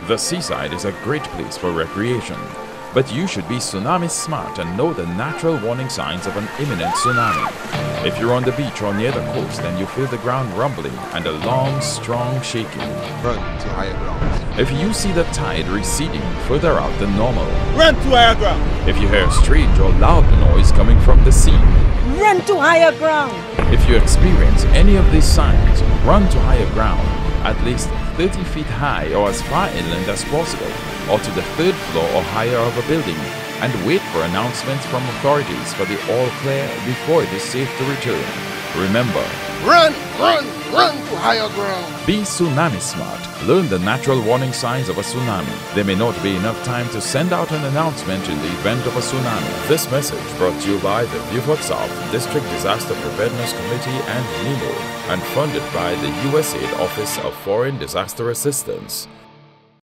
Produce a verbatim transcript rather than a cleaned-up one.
The seaside is a great place for recreation, but you should be tsunami smart and know the natural warning signs of an imminent tsunami. If you're on the beach or near the coast and you feel the ground rumbling and a long, strong shaking, run to higher ground. If you see the tide receding further out than normal, run to higher ground. If you hear a strange or loud noise coming from the sea, run to higher ground. If you experience any of these signs, run to higher ground, at least thirty feet high or as far inland as possible, or to the third floor or higher of a building, and wait for announcements from authorities for the all clear before it is safe to return. Remember, run, run, run to higher ground. Be tsunami smart. Learn the natural warning signs of a tsunami. There may not be enough time to send out an announcement in the event of a tsunami. This message brought to you by the Beaufort South District Disaster Preparedness Committee and NEMO, and funded by the U S A I D Office of Foreign Disaster Assistance.